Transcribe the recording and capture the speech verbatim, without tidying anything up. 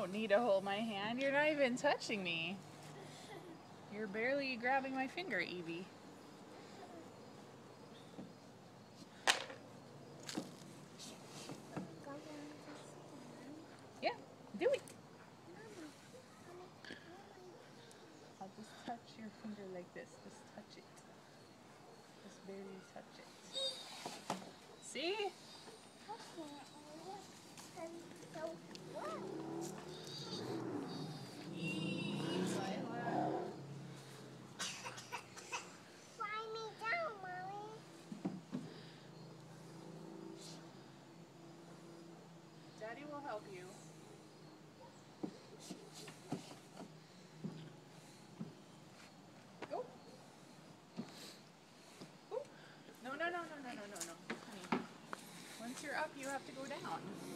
don't need to hold my hand. You're not even touching me. You're barely grabbing my finger, Evie. Yeah, do it. I'll just touch your finger like this. Just touch it. Just barely touch it. See? Slide me down, Mommy. Daddy will help you. Go. Go. No, no, no, no, no, no, no, no. Honey. Once you're up, you have to go down.